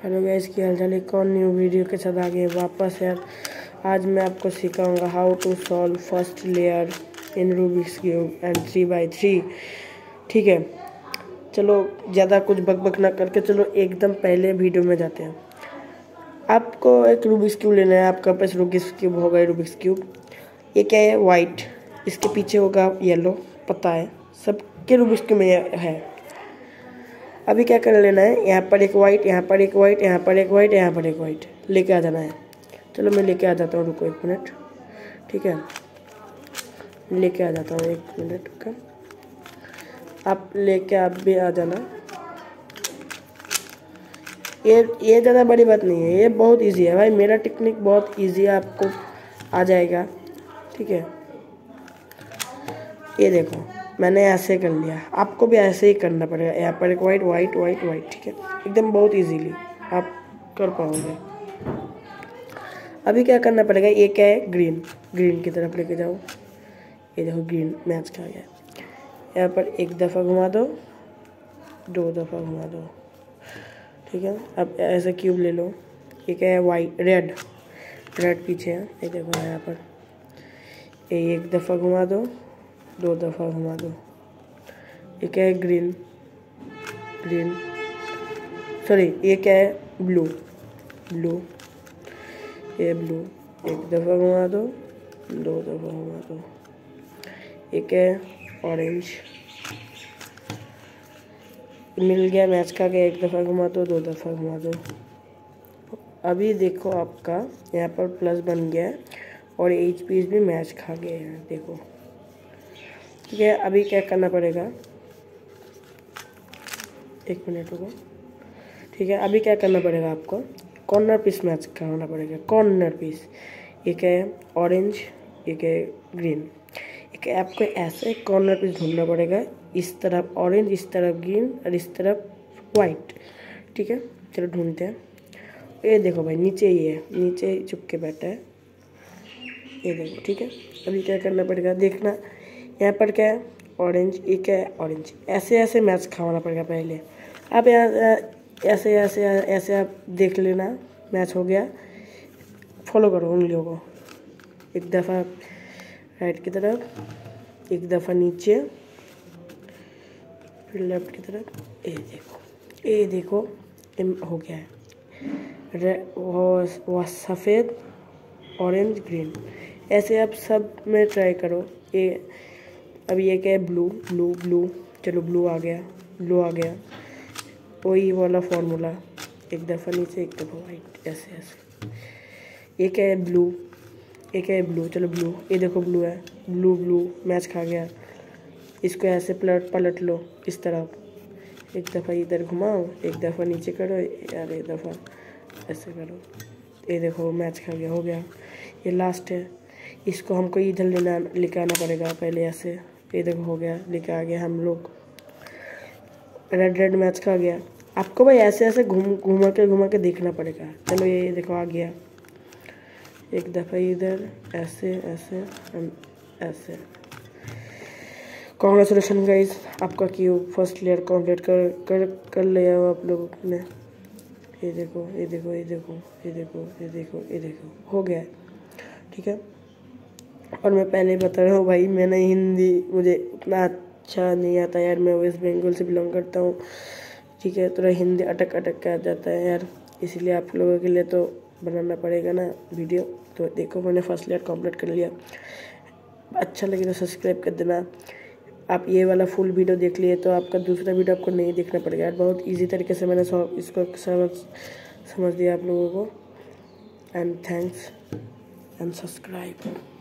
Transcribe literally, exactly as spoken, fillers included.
Hello guys, की हाल चाल। एक और न्यू वीडियो के साथ आ गए वापस यार। आज मैं आपको सिखाऊंगा how to solve first layer in Rubik's cube and three by three. ठीक है, चलो ज़्यादा कुछ बकबक ना करके चलो एकदम पहले वीडियो में जाते हैं। आपको एक रूबिक्स क्यूब लेना है। आपका पास रूबिक्स क्यूब होगा। रूबिक्स क्यूब ये क्या है? वाइट, इसके पीछे होगा येलो, पता है सबके रूबिक्स क्यूब में है। अभी क्या कर लेना है, यहाँ पर एक वाइट, यहाँ पर एक वाइट, यहाँ पर एक वाइट, यहाँ पर एक वाइट लेके आ जाना है। चलो मैं लेके आ जाता हूँ, रुको एक मिनट। ठीक है, लेके आ जाता हूँ एक मिनट का। आप लेके आप भी आ जाना। ये ये ज़्यादा बड़ी बात नहीं है, ये बहुत इजी है भाई। मेरा टेक्निक बहुत इजी है, आपको आ जाएगा। ठीक है, ये देखो मैंने ऐसे कर लिया, आपको भी ऐसे ही करना पड़ेगा। यहाँ पर एक वाइट वाइट वाइट वाइट। ठीक है, एकदम बहुत इजीली आप कर पाओगे। अभी क्या करना पड़ेगा, ये क्या है? ग्रीन, ग्रीन की तरफ लेके जाओ। ये देखो ग्रीन मैच खा गया। यहाँ पर एक दफ़ा घुमा दो, दो दफ़ा घुमा दो। ठीक है, अब ऐसे क्यूब ले लो। ये क्या है? वाइट, रेड, रेड पीछे है। ये देखो यहाँ पर ये एक दफ़ा घुमा दो, दो दफ़ा घुमा दो। ये क्या है? ग्रीन, ग्रीन सॉरी ये क्या है? ब्लू, ब्लू, ये ब्लू। एक दफ़ा घुमा दो, दो दफ़ा घुमा दो। ये क्या है? ऑरेंज। मिल गया, मैच का गया। एक दफ़ा घुमा दो, दो दफ़ा घुमा दो। अभी देखो आपका यहाँ पर प्लस बन गया है और एच पीस भी मैच खा गए हैं, देखो। ठीक है, अभी क्या करना पड़ेगा, एक मिनट रुको। ठीक है, अभी क्या करना पड़ेगा आपको, कॉर्नर पीस मैच करना पड़ेगा। कॉर्नर पीस, ये क्या है? ऑरेंज, ये क्या है? ग्रीन। ये क्या, आपको ऐसे कॉर्नर पीस ढूंढना पड़ेगा। इस तरफ ऑरेंज, इस तरफ ग्रीन और इस तरफ वाइट। ठीक है, चलो ढूंढते हैं। ये देखो भाई, नीचे ही है, नीचे ही चुप के बैठा है। ये देखो। ठीक है, अभी क्या करना पड़ेगा, देखना यहाँ पर क्या है? ऑरेंज, ये क्या है? ऑरेंज। ऐसे ऐसे मैच खाना पड़ेगा पहले। आप यहाँ ऐसे ऐसे ऐसे आप देख लेना, मैच हो गया। फॉलो करो उंगलियों को। एक दफ़ा राइट की तरफ, एक दफ़ा नीचे, फिर लेफ्ट की तरफ। ये देखो, ये देखो हो गया है। रेड, वो सफ़ेद, ऑरेंज, ग्रीन। ऐसे आप सब में ट्राई करो। ये अभी ये क्या है? Blue, blue, blue. चलो ब्लू आ गया, ब्लू आ गया। वही वाला फॉर्मूला, एक दफ़ा नीचे, एक दफ़ा वाइट, ऐसे ऐसे। ये क्या है? ब्लू, ये क्या है? ब्लू। चलो ब्लू, ये देखो ब्लू है, ब्लू ब्लू मैच खा गया। इसको ऐसे पलट पलट लो इस तरफ। एक दफ़ा इधर घुमाओ, एक दफ़ा नीचे करो यार, एक दफ़ा ऐसे करो। ये देखो मैच खा गया, हो गया। ये लास्ट है, इसको हमको इधर लेना लेके आना पड़ेगा पहले ऐसे। ये देखो हो गया, लेके आ गया हम लोग। रेड रेड मैच खा गया। आपको भाई ऐसे ऐसे घूम घुमा के घुमा के देखना पड़ेगा। चलो ये देखो आ गया। एक दफ़ा इधर ऐसे ऐसे ऐसे। कॉन्ग्रेचुलेशन गाइस, आपका क्यूब फर्स्ट लेयर कंप्लीट कर कर कर लिया हो आप लोगों ने। ये देखो, ये देखो, ये देखो, ये देखो, ये देखो, ये देखो, हो गया। ठीक है, और मैं पहले बता रहा हूँ भाई, मैंने हिंदी मुझे उतना अच्छा नहीं आता यार। मैं वेस्ट बंगाल से बिलोंग करता हूँ। ठीक है, थोड़ा हिंदी अटक अटक के आ जाता है यार, इसलिए आप लोगों के लिए तो बनाना पड़ेगा ना वीडियो। तो देखो मैंने फर्स्ट लेयर कंप्लीट कर लिया। अच्छा लगे तो सब्सक्राइब कर देना। आप ये वाला फुल वीडियो देख लिए तो आपका दूसरा वीडियो आपको नहीं देखना पड़ेगा यार। बहुत इजी तरीके से मैंने इसको समझ समझ दिया आप लोगों को। And thanks and subscribe.